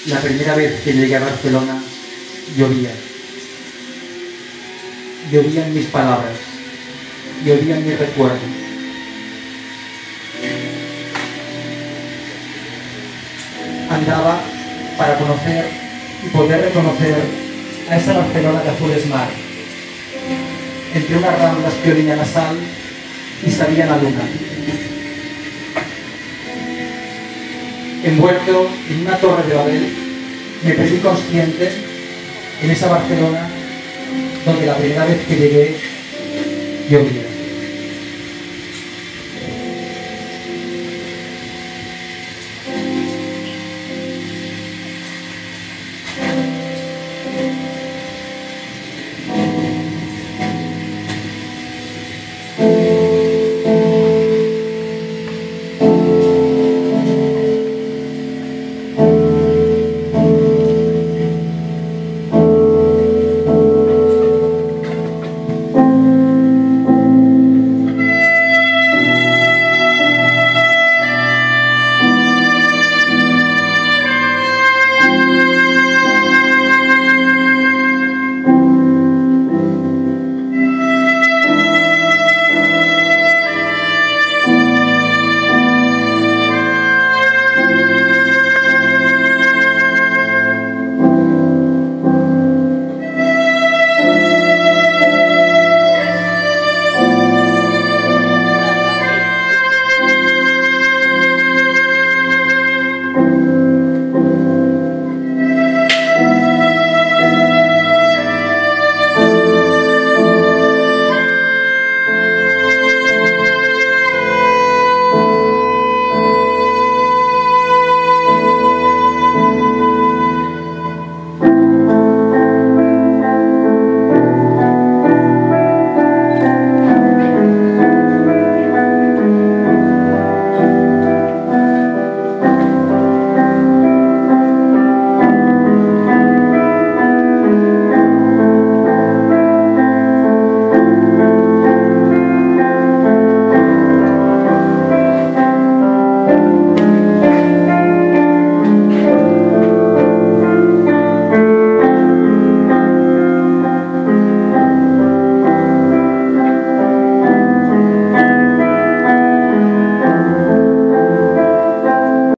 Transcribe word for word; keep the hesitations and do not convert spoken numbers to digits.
La primera vez que llegué a Barcelona, llovía. Llovían mis palabras, llovían mis recuerdos. Andaba para conocer y poder reconocer a esa Barcelona de azules mar, entre unas ramblas que olían a sal y salía la luna. Envuelto en una torre de Babel, me perdí consciente en esa Barcelona donde la primera vez que llegué llovía.